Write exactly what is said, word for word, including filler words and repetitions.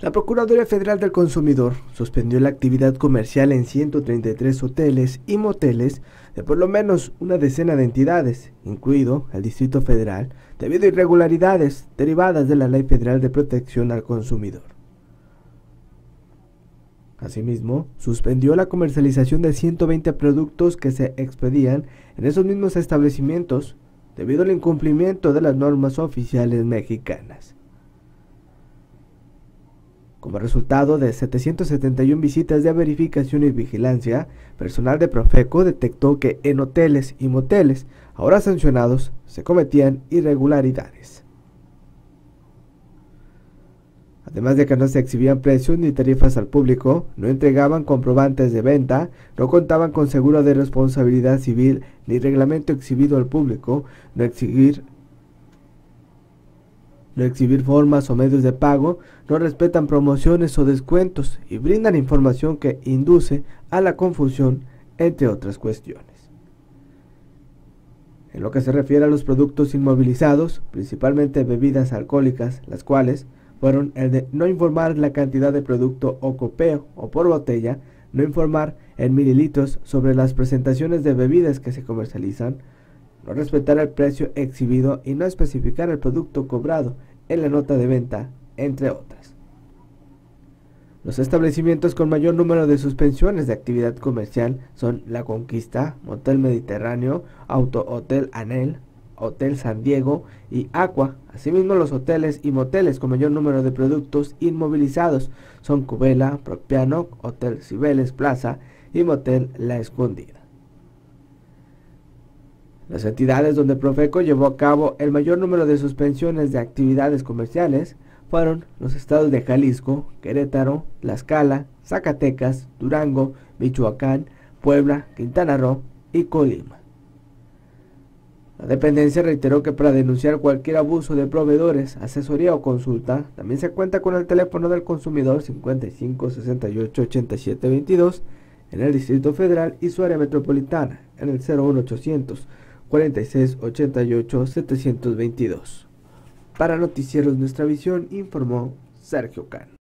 La Procuraduría Federal del Consumidor suspendió la actividad comercial en ciento treinta y tres hoteles y moteles de por lo menos una decena de entidades, incluido el Distrito Federal, debido a irregularidades derivadas de la Ley Federal de Protección al Consumidor. Asimismo, suspendió la comercialización de ciento veinte productos que se expedían en esos mismos establecimientos debido al incumplimiento de las normas oficiales mexicanas. Como resultado de setecientas setenta y una visitas de verificación y vigilancia, personal de Profeco detectó que en hoteles y moteles, ahora sancionados, se cometían irregularidades. Además de que no se exhibían precios ni tarifas al público, no entregaban comprobantes de venta, no contaban con seguro de responsabilidad civil ni reglamento exhibido al público, no exhibir no exhibir formas o medios de pago, no respetan promociones o descuentos y brindan información que induce a la confusión, entre otras cuestiones. En lo que se refiere a los productos inmovilizados, principalmente bebidas alcohólicas, las cuales fueron el de no informar la cantidad de producto o copeo o por botella, no informar en mililitros sobre las presentaciones de bebidas que se comercializan, no respetar el precio exhibido y no especificar el producto cobrado en la nota de venta, entre otras. Los establecimientos con mayor número de suspensiones de actividad comercial son La Conquista, Motel Mediterráneo, Auto Hotel Anel, Hotel San Diego y Aqua. Asimismo, los hoteles y moteles con mayor número de productos inmovilizados son Cubela, Propiano, Hotel Cibeles Plaza y Motel La Escondida. Las entidades donde Profeco llevó a cabo el mayor número de suspensiones de actividades comerciales fueron los estados de Jalisco, Querétaro, Tlaxcala, Zacatecas, Durango, Michoacán, Puebla, Quintana Roo y Colima. La dependencia reiteró que para denunciar cualquier abuso de proveedores, asesoría o consulta, también se cuenta con el teléfono del consumidor cincuenta y cinco, sesenta y ocho, ochenta y siete, veintidós en el Distrito Federal y su área metropolitana en el cero uno ochocientos, cuarenta y seis, ochenta y ocho, setecientos veintidós. Para Noticieros Nuestra Visión informó Sergio Can.